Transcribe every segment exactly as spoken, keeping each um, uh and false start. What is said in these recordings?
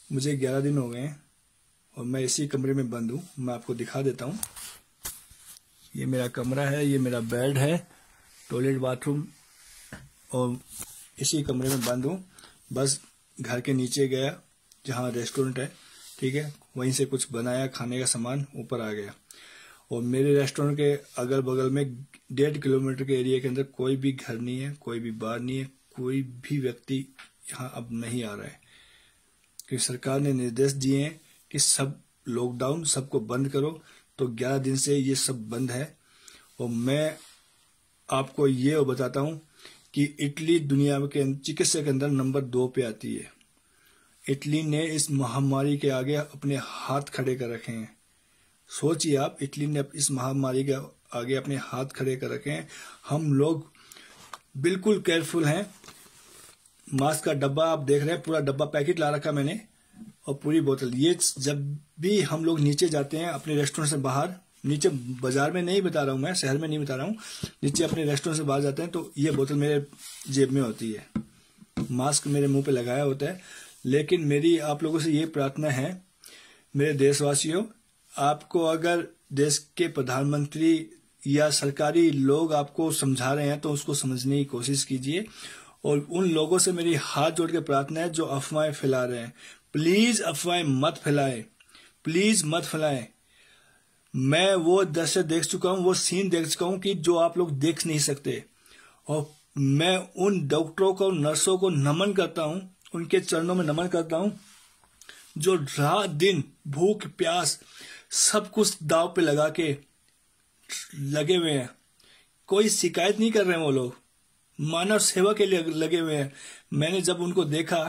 मुझे ग्यारह दिन हो गए हैं और मैं इसी कमरे में बंद हूँ। मैं आपको दिखा देता हूँ। ये मेरा कमरा है, ये मेरा बेड है, टॉयलेट बाथरूम, और इसी कमरे में बंद हूँ। बस घर के नीचे गया जहाँ रेस्टोरेंट है, ठीक है, वहीं से कुछ बनाया खाने का सामान, ऊपर आ गया। और मेरे रेस्टोरेंट के अगल बगल में डेढ़ किलोमीटर के एरिया के अंदर कोई भी घर नहीं है, कोई भी बार नहीं है, कोई भी व्यक्ति यहाँ अब नहीं आ रहा है, क्योंकि सरकार ने निर्देश दिए हैं कि सब लॉकडाउन सबको बंद करो। तो ग्यारह दिन से ये सब बंद है। और मैं आपको ये बताता हूँ कि इटली दुनिया के चिकित्सा के अंदर नंबर दो पे आती है। इटली ने इस महामारी के आगे अपने हाथ खड़े कर रखे हैं। सोचिए आप, इटली ने इस महामारी के आगे अपने हाथ खड़े कर रखे हैं। हम लोग बिल्कुल केयरफुल हैं। मास्क का डब्बा आप देख रहे हैं, पूरा डब्बा पैकेट ला रखा मैंने, और पूरी बोतल। ये जब भी हम लोग नीचे जाते हैं अपने रेस्टोरेंट से बाहर, नीचे बाजार में नहीं बता रहा हूं मैं, शहर में नहीं बता रहा हूं, नीचे अपने रेस्टोरेंट से बाहर जाते हैं तो ये बोतल मेरे जेब में होती है। मास्क मेरे मुंह पे लगाया होता है। लेकिन मेरी आप लोगों से ये प्रार्थना है, मेरे देशवासियों, आपको अगर देश के प्रधानमंत्री या सरकारी लोग आपको समझा रहे हैं तो उसको समझने की कोशिश कीजिए। और उन लोगों से मेरी हाथ जोड़ के प्रार्थना है जो अफवाहें फैला रहे हैं, प्लीज अफवाहें मत फैलाएं, प्लीज मत फैलाएं। मैं वो दृश्य देख चुका हूं, वो सीन देख चुका हूं कि जो आप लोग देख नहीं सकते। और मैं उन डॉक्टरों को, नर्सों को नमन करता हूं, उनके चरणों में नमन करता हूं, जो रात दिन भूख प्यास सब कुछ दाव पे लगा के लगे हुए हैं। कोई शिकायत नहीं कर रहे हैं, वो लोग मानव सेवा के लिए लगे हुए हैं। मैंने जब उनको देखा,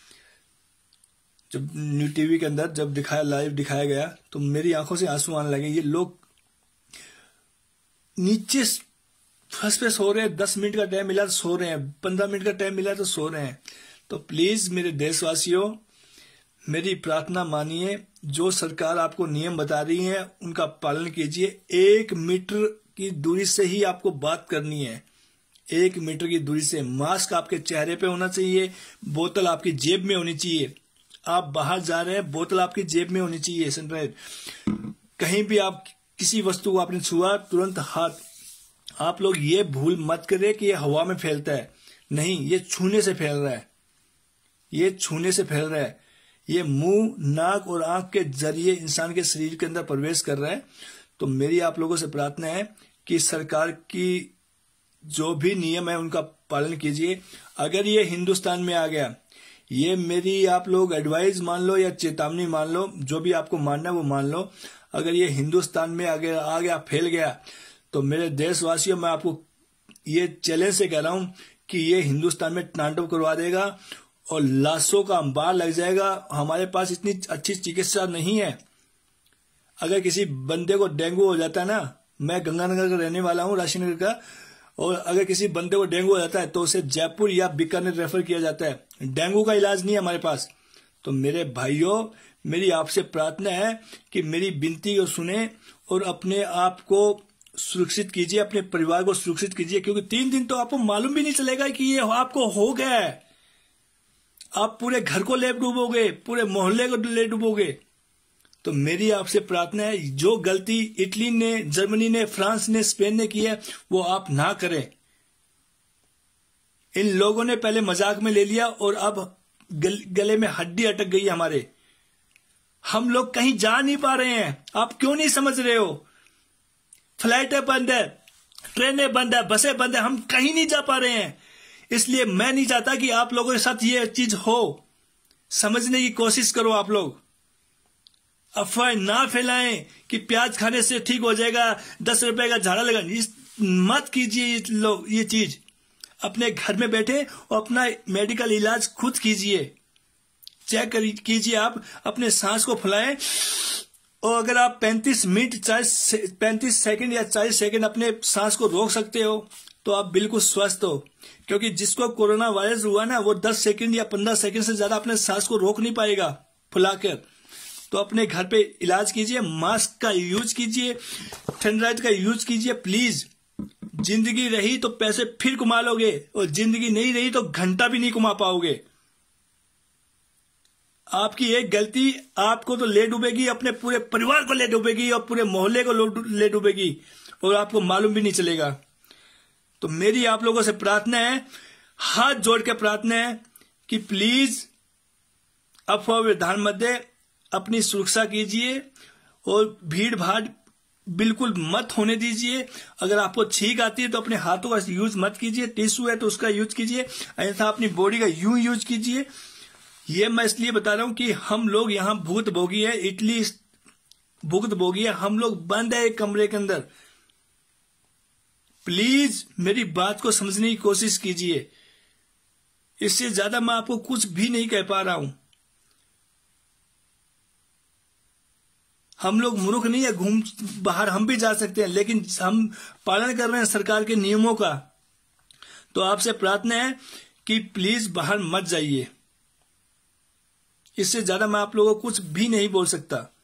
जब न्यू टीवी के अंदर जब दिखाया, लाइव दिखाया गया, तो मेरी आंखों से आंसू आने लगे। ये लोग नीचे फर्स्ट पे सो रहे हैं, दस मिनट का टाइम मिला तो सो रहे हैं, पंद्रह मिनट का टाइम मिला तो सो रहे हैं। तो प्लीज मेरे देशवासियों, मेरी प्रार्थना मानिए। जो सरकार आपको नियम बता रही है उनका पालन कीजिए। एक मीटर की दूरी से ही आपको बात करनी है, एक मीटर की दूरी से। मास्क आपके चेहरे पे होना चाहिए, बोतल आपकी जेब में होनी चाहिए। आप बाहर जा रहे हैं, बोतल आपकी जेब में होनी चाहिए, सनराइज। कहीं भी आप किसी वस्तु को आपने छुआ, तुरंत हाथ। आप लोग ये भूल मत करें कि ये हवा में फैलता है, नहीं, ये छूने से फैल रहा है, ये छूने से फैल रहा है। ये मुंह, नाक और आंख के जरिए इंसान के शरीर के अंदर प्रवेश कर रहा है। तो मेरी आप लोगों से प्रार्थना है कि सरकार की जो भी नियम है उनका पालन कीजिए। अगर ये हिंदुस्तान में आ गया, ये मेरी आप लोग एडवाइस मान लो या चेतावनी मान लो, जो भी आपको मानना है वो मान लो। अगर ये हिंदुस्तान में आ गया, आ गया फैल गया, तो मेरे देशवासियों, मैं आपको ये चैलेंज से कह रहा हूं कि ये हिंदुस्तान में तांडव करवा देगा और लाशों का अंबार लग जाएगा। हमारे पास इतनी अच्छी चिकित्सा नहीं है। अगर किसी बंदे को डेंगू हो जाता है ना, मैं गंगानगर का रहने वाला हूं, राशीनगर का, और अगर किसी बंदे को डेंगू हो जाता है तो उसे जयपुर या बीकानेर रेफर किया जाता है। डेंगू का इलाज नहीं है हमारे पास। तो मेरे भाइयों, मेरी आपसे प्रार्थना है कि मेरी विनती को सुने और अपने आप को सुरक्षित कीजिए, अपने परिवार को सुरक्षित कीजिए, क्योंकि तीन दिन तो आपको मालूम भी नहीं चलेगा कि ये आपको हो गया है। आप पूरे घर को ले डूबोगे, पूरे मोहल्ले को ले डूबोगे। तो मेरी आपसे प्रार्थना है, जो गलती इटली ने, जर्मनी ने, फ्रांस ने, स्पेन ने की है, वो आप ना करें। इन लोगों ने पहले मजाक में ले लिया और अब गल, गले में हड्डी अटक गई हमारे। हम लोग कहीं जा नहीं पा रहे हैं। आप क्यों नहीं समझ रहे हो? फ्लाइटें बंद है, ट्रेनें बंद है, बसें बंद है, हम कहीं नहीं जा पा रहे हैं। इसलिए मैं नहीं चाहता कि आप लोगों के साथ ये चीज हो। समझने की कोशिश करो आप लोग। अफवाह ना फैलाएं कि प्याज खाने से ठीक हो जाएगा, दस रुपए का झाड़ा लगा, मत कीजिए लोग ये चीज। अपने घर में बैठे और अपना मेडिकल इलाज खुद कीजिए। चेक कीजिए, आप अपने सांस को फुलाएं, और अगर आप पैंतीस मिनट चाहे पैंतीस सेकंड या चालीस सेकंड अपने सांस को रोक सकते हो तो आप बिल्कुल स्वस्थ हो। क्योंकि जिसको कोरोना वायरस हुआ ना, वो दस सेकंड या पंद्रह सेकंड से ज्यादा अपने सांस को रोक नहीं पाएगा फुलाकर। तो अपने घर पे इलाज कीजिए, मास्क का यूज कीजिए, सैनिटाइजर का यूज कीजिए प्लीज। जिंदगी रही तो पैसे फिर कमा लोगे, और जिंदगी नहीं रही तो घंटा भी नहीं कमा पाओगे। आपकी एक गलती आपको तो ले डूबेगी, अपने पूरे परिवार को ले डूबेगी और पूरे मोहल्ले को ले डूबेगी और आपको मालूम भी नहीं चलेगा। तो मेरी आप लोगों से प्रार्थना है, हाथ जोड़ के प्रार्थना है कि प्लीज अफवाह में ध्यान मत दे, अपनी सुरक्षा कीजिए और भीड़ भाड़ बिल्कुल मत होने दीजिए। अगर आपको छींक आती है तो अपने हाथों का यूज मत कीजिए, टिश्यू है तो उसका यूज कीजिए, ऐसा अपनी बॉडी का यूं यूज कीजिए। ये मैं इसलिए बता रहा हूं कि हम लोग यहाँ भुगत भोगी है, इटली भुगत भोगी है, हम लोग बंद है एक कमरे के अंदर। प्लीज मेरी बात को समझने की कोशिश कीजिए, इससे ज्यादा मैं आपको कुछ भी नहीं कह पा रहा हूं। हम लोग मूर्ख नहीं है, घूम बाहर हम भी जा सकते हैं, लेकिन हम पालन कर रहे हैं सरकार के नियमों का। तो आपसे प्रार्थना है कि प्लीज बाहर मत जाइए, इससे ज्यादा मैं आप लोगों को कुछ भी नहीं बोल सकता।